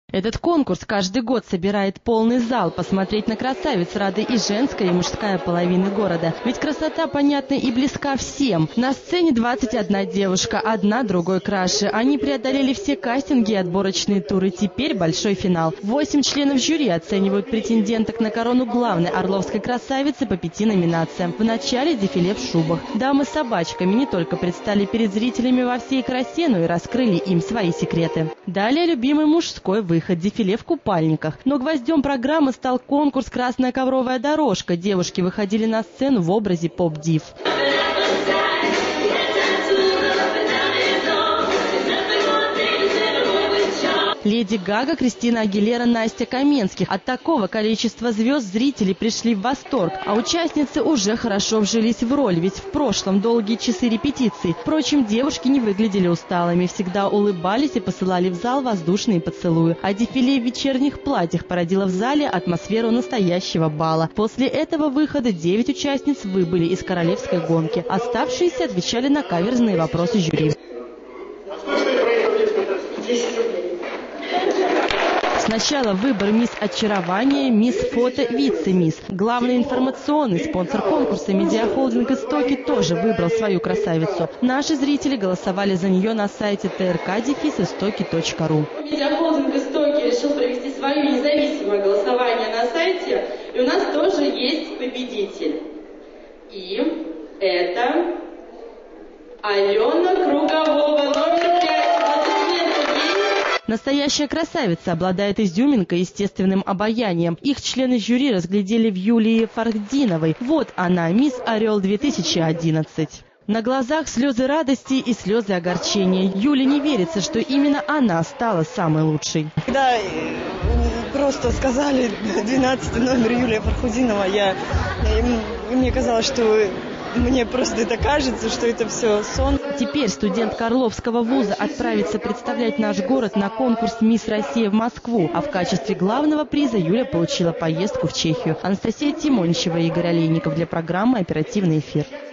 Этот конкурс каждый год собирает полный зал. Посмотреть на красавиц рады и женская, и мужская половины города. Ведь красота понятна и близка всем. На сцене 21 девушка, одна другой краше. Они преодолели все кастинги и отборочные туры. Теперь большой финал. 8 членов жюри оценивают претенденток на корону главной орловской красавицы по 5 номинациям. В начале дефиле в шубах. Дамы с собачками не только предстали перед зрителями во всей красе, но и раскрыли им свои секреты. Далее любимый мужской выход. Дефиле в купальниках. Но гвоздем программы стал конкурс «Красная ковровая дорожка». Девушки выходили на сцену в образе поп-див. Леди Гага, Кристина Агилера, Настя Каменских. От такого количества звезд зрители пришли в восторг. А участницы уже хорошо вжились в роль, ведь в прошлом долгие часы репетиций. Впрочем, девушки не выглядели усталыми, всегда улыбались и посылали в зал воздушные поцелуи. А дефиле в вечерних платьях породило в зале атмосферу настоящего бала. После этого выхода 9 участниц выбыли из королевской гонки. Оставшиеся отвечали на каверзные вопросы жюри. Сначала выбор мисс очарования, мисс фото, вице-мисс. Главный информационный спонсор конкурса медиахолдинг «Истоки» тоже выбрал свою красавицу. Наши зрители голосовали за нее на сайте trk-istoki.ru. Медиахолдинг «Истоки» решил провести свое независимое голосование на сайте, и у нас тоже есть победитель. И это Алена Круговова, номер 5. Настоящая красавица обладает изюминкой и естественным обаянием. Их члены жюри разглядели в Юлии Фархдиновой. Вот она, мисс Орел 2011. На глазах слезы радости и слезы огорчения. Юле не верится, что именно она стала самой лучшей. Когда просто сказали 12 номер Юлия Фархдинова, мне казалось, что мне просто это кажется, что это все сон. Теперь студентка Орловского вуза отправится представлять наш город на конкурс «Мисс Россия» в Москву. А в качестве главного приза Юля получила поездку в Чехию. Анастасия Тимончева и Игорь Олейников для программы «Оперативный эфир».